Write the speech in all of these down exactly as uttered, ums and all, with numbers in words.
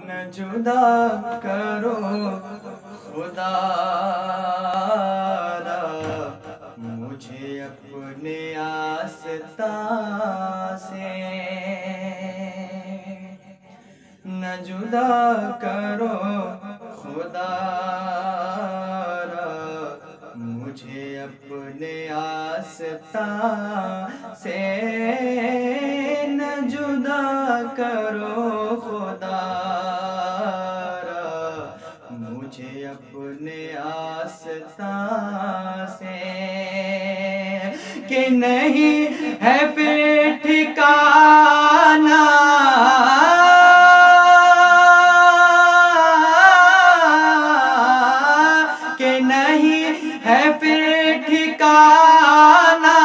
نہ جدا کرو خدا را مجھے اپنے آستان سے، نہ جدا کرو خدا را مجھے اپنے آستان سے، نہ جدا کرو خدا را مجھے اپنے آستان سے، کہ نہیں ہے پھر ٹھکانہ کہ نہیں ہے پھر ٹھکانہ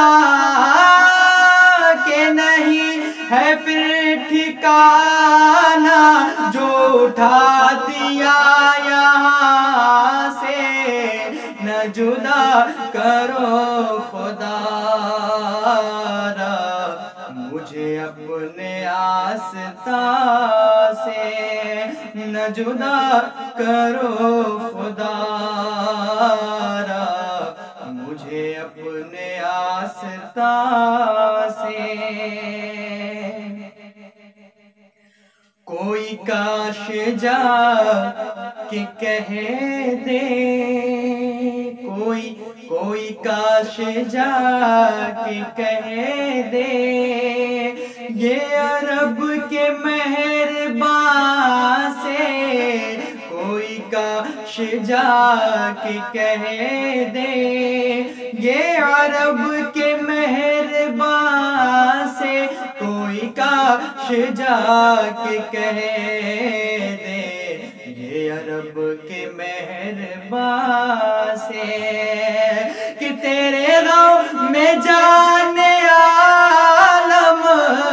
کہ نہیں ہے پھر ٹھکانہ جو اٹھا دیا یہاں سے، نہ جدا کرو خدا را مجھے اپنے آستان سے، نہ جدا کرو خدا را مجھے اپنے آستان سے۔ کوئی کاش جا کہ کہہ دے، کوئی کوئی کاش جا کہ کہہ دے، یہ عرب کے مہربان سے، کوئی کاش جا کہ کہہ دے، یہ عرب کے مہربان سے، کوئی کاش جا کہ کہہ دے، یہ عرب کے مہربان سے، کہ تیرے غم میں جان عالم،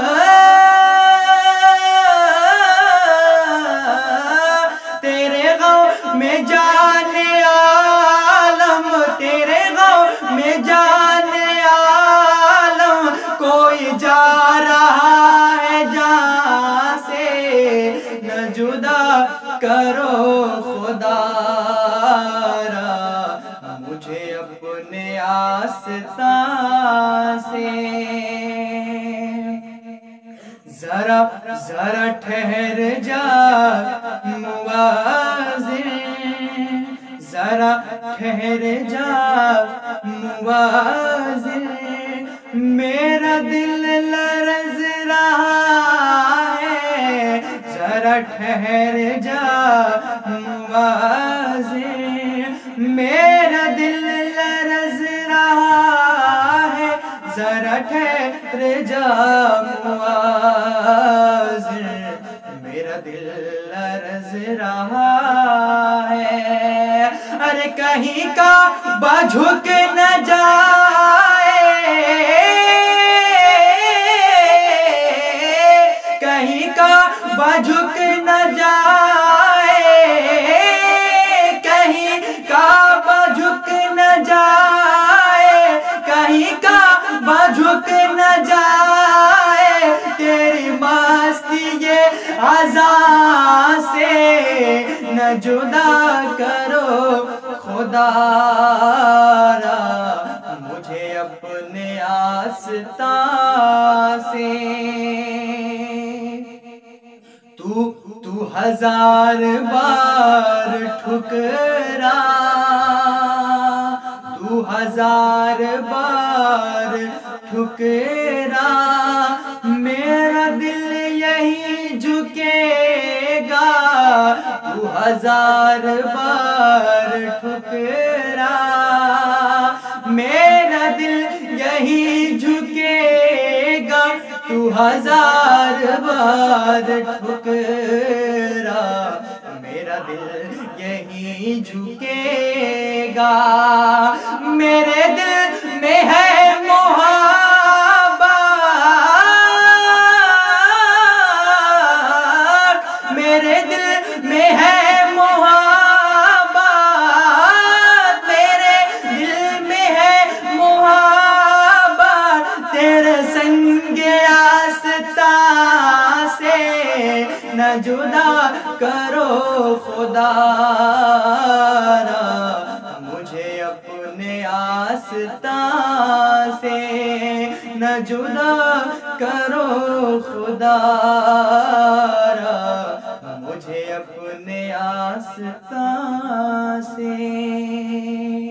تیرے غم میں جان عالم، تیرے غم میں جان عالم، کوئی جا رہا ہے جہاں سے، نہ جدا کرو خدا را مجھے اپنے آستان سے، ذرا ذرا ٹھہر جا مواذن، ذرا ٹھہر جا مواذن، میرا دل لرز رہا ہے، ذرا ٹھہر جا مواذن، میرا دل لرز رہا ہے، ذرا ٹھہر جا مواذن، میرا دل لرز رہا ہے، ارے کہیں کعبہ جھک نہ جائے، کہیں کعبہ جھک نہ جائے، کہیں کعبہ جھک نہ جائے، کہیں کعبہ جھک نہ جائے، تیری مستی یہ اذان سے، نہ جدا کرو خدا را مجھے اپنے آستان سے، تو تو ہزار بار ٹھکرا، تو ہزار بار ٹھکرا، میرا دل یہی جھکے گا، تو ہزار بار ٹھکرا، میرا دل یہی جھکے گا، تو ہزار بار ٹھکرا، میرا دل یہی جھکے گا، میرے دل میں ہے محبت، میرے دل میں ہے محبت، میرے دل میں ہے محبت، تیرے سنگ آستان سے، نہ جدا کرو خدا را مجھے اپنے آستان سے نہ جدا کرو خدا را مجھے اپنے آستان سے